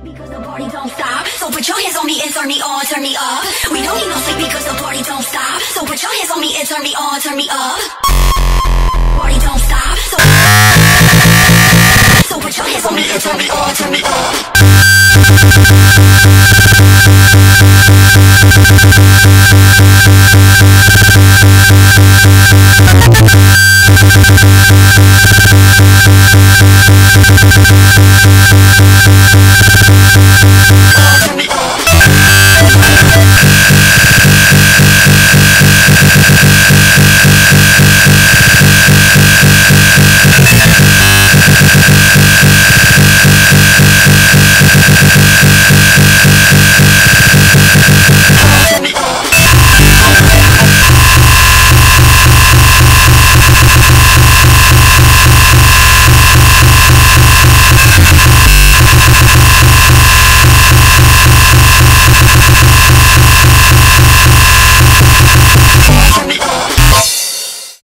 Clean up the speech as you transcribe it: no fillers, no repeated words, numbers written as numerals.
Because the party don't stop. So put your hands on me and turn me on, turn me up. We don't need no sleep because the party don't stop. So put your hands on me and turn me on, turn me up. Party don't stop. So put your hands on me and turn me on, turn me up.